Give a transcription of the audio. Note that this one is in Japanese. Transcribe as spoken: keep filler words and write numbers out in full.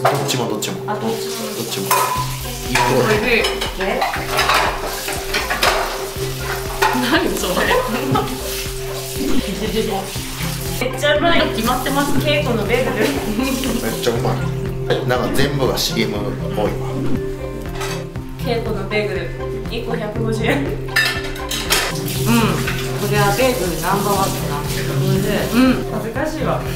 どっちもどっちも。 あ、どっちも。 どっちも。 おいしい。え？何それ？めっちゃうまい。決まってます。稽古のベーグル。 めっちゃうまい。なんか全部が シーエム っぽいわ。 稽古のベーグルいっこひゃくごじゅうえん。うん。これはベーグルナンバーワンだな。おいしい。うん。恥ずかしいわ。